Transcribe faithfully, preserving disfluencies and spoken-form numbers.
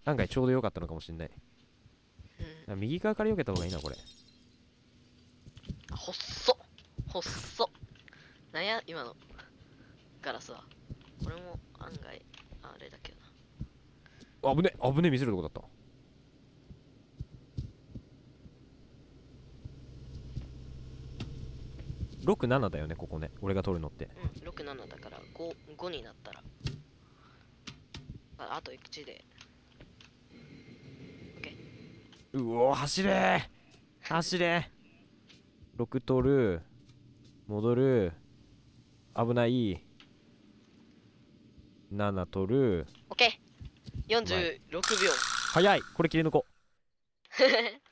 案外ちょうど良かったのかもしんない。 うん。 右側から避けた方がいいな、これ。 あ、ほっそほっそなんや、今のガラスは。これも案外、あれだけどな。 危ね危ね見せるとこだった。ろく、ななだよね、ここね。俺が取るのって。 うん、ろく、ななだからご、ごになったら。あ、あといちで。 うおー、走れー走れー !ろく 取る。戻る。危ない。なな取る。 オッケー !よんじゅうまい。 うろくびょう。 早いこれ切り抜こう。